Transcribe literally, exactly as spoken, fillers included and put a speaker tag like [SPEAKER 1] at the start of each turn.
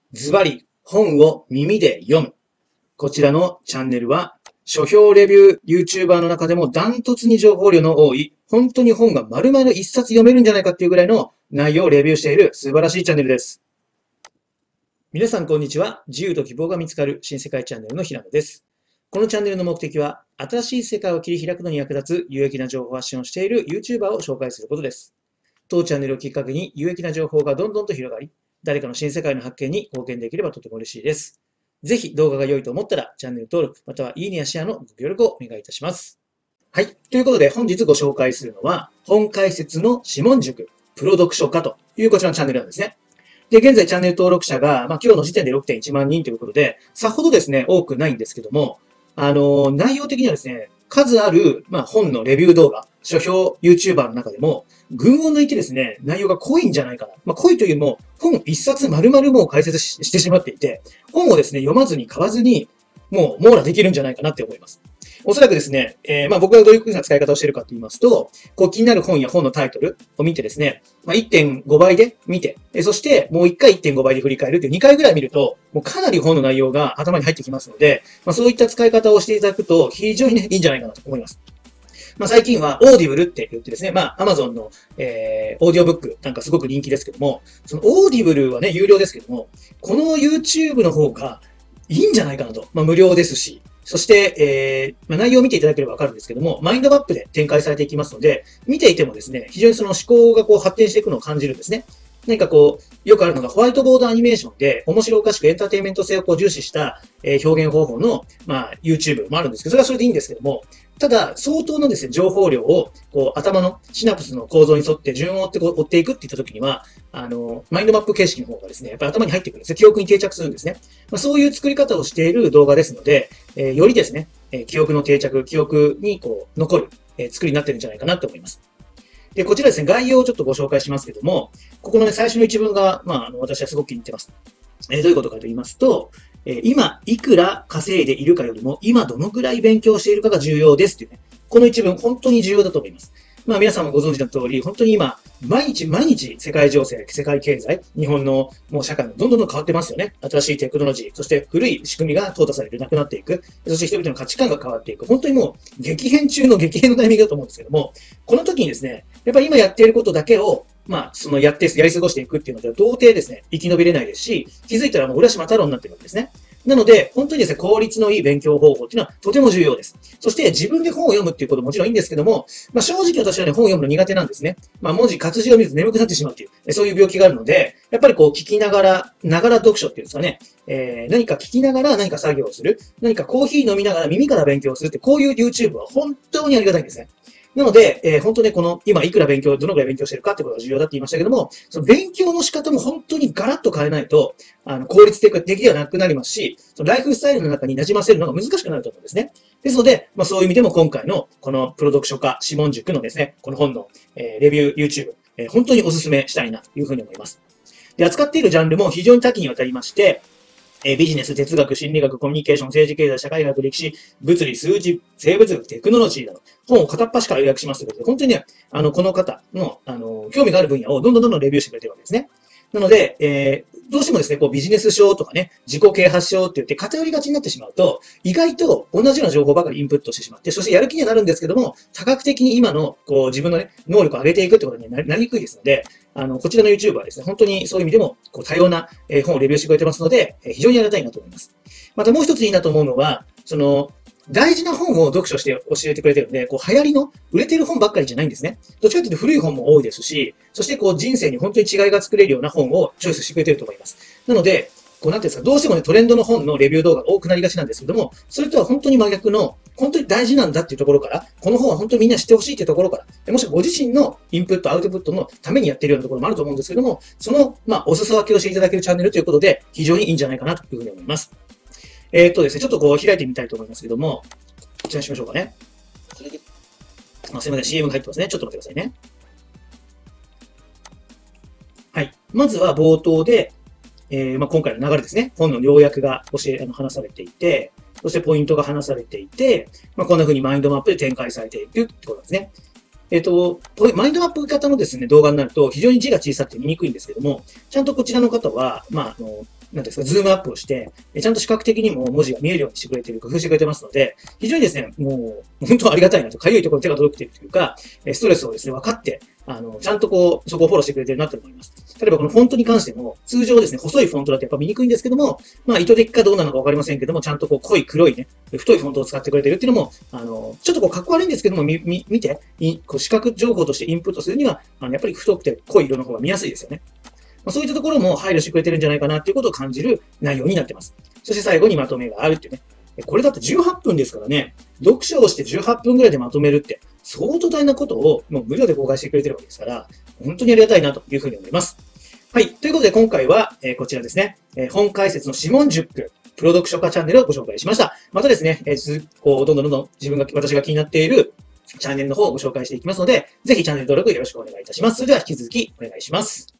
[SPEAKER 1] ズバリ、本を耳で読む。こちらのチャンネルは、書評レビュー YouTuber の中でもダントツに情報量の多い、本当に本が丸々一冊読めるんじゃないかっていうぐらいの内容をレビューしている素晴らしいチャンネルです。皆さんこんにちは。自由と希望が見つかる新世界チャンネルの平野です。このチャンネルの目的は、新しい世界を切り開くのに役立つ有益な情報発信をしている YouTuber を紹介することです。当チャンネルをきっかけに有益な情報がどんどんと広がり、誰かの新世界の発見に貢献できればとても嬉しいです。ぜひ動画が良いと思ったらチャンネル登録、またはいいねやシェアのご協力をお願いいたします。はい。ということで本日ご紹介するのは、本解説のシモン塾、プロ読書家というこちらのチャンネルなんですね。で、現在チャンネル登録者が、まあ、今日の時点で ろくてんいちまん人ということで、さほどですね、多くないんですけども、あの、内容的にはですね、数ある、まあ、本のレビュー動画、書評 YouTuber の中でも、群を抜いてですね、内容が濃いんじゃないかな。まあ、濃いというよりも、本一冊丸々もう解説 し, してしまっていて、本をですね、読まずに買わずに、もう網羅できるんじゃないかなって思います。おそらくですね、えー、まあ僕がどういうふうな使い方をしているかと言いますと、こう気になる本や本のタイトルを見てですね、まあ、いってんごばいで見て、そしてもういっかいいってんごばいで振り返るというにかいぐらい見ると、もうかなり本の内容が頭に入ってきますので、まあ、そういった使い方をしていただくと非常に、ね、いいんじゃないかなと思います。まあ、最近はオーディブルって言ってですね、まあ Amazon の、えー、オーディオブックなんかすごく人気ですけども、そのオーディブルはね、有料ですけども、この YouTube の方がいいんじゃないかなと。まあ無料ですし、そして、えーまあ、内容を見ていただければわかるんですけども、マインドマップで展開されていきますので、見ていてもですね、非常にその思考がこう発展していくのを感じるんですね。何かこう、よくあるのがホワイトボードアニメーションで、面白おかしくエンターテインメント性をこう重視した、えー、表現方法の、まあ、YouTube もあるんですけど、それはそれでいいんですけども、ただ、相当のですね、情報量を、こう、頭のシナプスの構造に沿って順を追ってこう追っていくっていったときには、あの、マインドマップ形式の方がですね、やっぱり頭に入ってくるんですね。記憶に定着するんですね。まあ、そういう作り方をしている動画ですので、えー、よりですね、えー、記憶の定着、記憶にこう、残る、えー、作りになってるんじゃないかなと思います。で、こちらですね、概要をちょっとご紹介しますけども、ここのね、最初の一文が、まあ、あの、私はすごく気に入ってます。えー、どういうことかと言いますと、えー、今、いくら稼いでいるかよりも、今どのくらい勉強しているかが重要ですっていうね。この一文、本当に重要だと思います。まあ皆さんもご存知の通り、本当に今、毎日毎日世界情勢、世界経済、日本のもう社会もどんどんどん変わってますよね。新しいテクノロジー、そして古い仕組みが淘汰される、なくなっていく。そして人々の価値観が変わっていく。本当にもう激変中の激変のタイミングだと思うんですけども、この時にですね、やっぱり今やっていることだけを、まあ、そのやって、やり過ごしていくっていうのでは、到底ですね、生き延びれないですし、気づいたらもう浦島太郎になってるわけですね。なので、本当にですね、効率のいい勉強方法っていうのはとても重要です。そして自分で本を読むっていうことももちろんいいんですけども、まあ正直私はね、本を読むの苦手なんですね。まあ文字、活字を見ると眠くなってしまうっていう、そういう病気があるので、やっぱりこう聞きながら、ながら読書っていうんですかね、えー、何か聞きながら何か作業をする、何かコーヒー飲みながら耳から勉強をするって、こういう YouTube は本当にありがたいんですね。なので、えー、本当ね、この、今いくら勉強、どのくらい勉強してるかってことが重要だって言いましたけども、その勉強の仕方も本当にガラッと変えないと、あの、効率的ではなくなりますし、そのライフスタイルの中に馴染ませるのが難しくなると思うんですね。ですので、まあそういう意味でも今回の、このプロ読書家、シモン塾のですね、この本の、えー、レビュー YouTube、えー、本当にお勧めしたいなというふうに思います。で、扱っているジャンルも非常に多岐にわたりまして、えビジネス、哲学、心理学、コミュニケーション、政治、経済、社会学、歴史、物理、数字、生物学、テクノロジーなど、本を片っ端から予約しますということで、本当にね、あの、この方の、あの、興味がある分野をどんどんどんどんレビューしてくれてるわけですね。なので、えー、どうしてもですね、こうビジネス書とかね、自己啓発書って言って偏りがちになってしまうと、意外と同じような情報ばかりインプットしてしまって、そしてやる気にはなるんですけども、多角的に今の、こう自分のね、能力を上げていくってことになりにくいですので、あの、こちらの YouTube はですね、本当にそういう意味でも、こう多様な本をレビューしてくれてますので、非常にありがたいなと思います。またもう一ついいなと思うのは、その、大事な本を読書して教えてくれてるんで、こう流行りの売れてる本ばっかりじゃないんですね。どっちかというと古い本も多いですし、そしてこう人生に本当に違いが作れるような本をチョイスしてくれてると思います。なので、こうなんていうんですか、どうしてもね、トレンドの本のレビュー動画が多くなりがちなんですけども、それとは本当に真逆の、本当に大事なんだっていうところから、この本は本当にみんな知ってほしいっていうところから、もしくはご自身のインプット、アウトプットのためにやってるようなところもあると思うんですけども、その、まあ、お裾分けをしていただけるチャンネルということで、非常にいいんじゃないかなというふうに思います。えーっとですね、ちょっとこう開いてみたいと思いますけども、こちらにしましょうかね。それで、あ、すいません、シーエム が入ってますね。ちょっと待ってくださいね。はい。まずは冒頭で、えーまあ、今回の流れですね。本の要約が教え、あの話されていて、そしてポイントが話されていて、まあ、こんな風にマインドマップで展開されていくってことですね。えっと、マインドマップ型のですね、動画になると非常に字が小さくて見にくいんですけども、ちゃんとこちらの方は、まあ、あの、 なんですか、ズームアップをして、ちゃんと視覚的にも文字が見えるようにしてくれてる、工夫してくれてますので、非常にですね、もう、本当ありがたいなと、かゆいところに手が届くているというか、ストレスをですね、分かって、あの、ちゃんとこう、そこをフォローしてくれてるなと思います。例えばこのフォントに関しても、通常ですね、細いフォントだとやっぱ見にくいんですけども、まあ意図的かどうなのかわかりませんけども、ちゃんとこう濃い黒いね、太いフォントを使ってくれてるっていうのも、あの、ちょっとこうかっこ悪いんですけども、み、み、見て、こう視覚情報としてインプットするには、あの、やっぱり太くて濃い色の方が見やすいですよね。まあ、そういったところも配慮してくれてるんじゃないかなっていうことを感じる内容になってます。そして最後にまとめがあるっていうね。これだってじゅうはっぷんですからね、読書をしてじゅうはっぷんぐらいでまとめるって、相当大変なことをもう無料で公開してくれてるわけですから、本当にありがたいなというふうに思います。はい。ということで今回は、えー、こちらですね、えー、本解説の指紋じゅっ句、プロ読書家チャンネルをご紹介しました。またですね、えー、こうどんどんどんどん自分が、私が気になっているチャンネルの方をご紹介していきますので、ぜひチャンネル登録よろしくお願いいたします。それでは引き続きお願いします。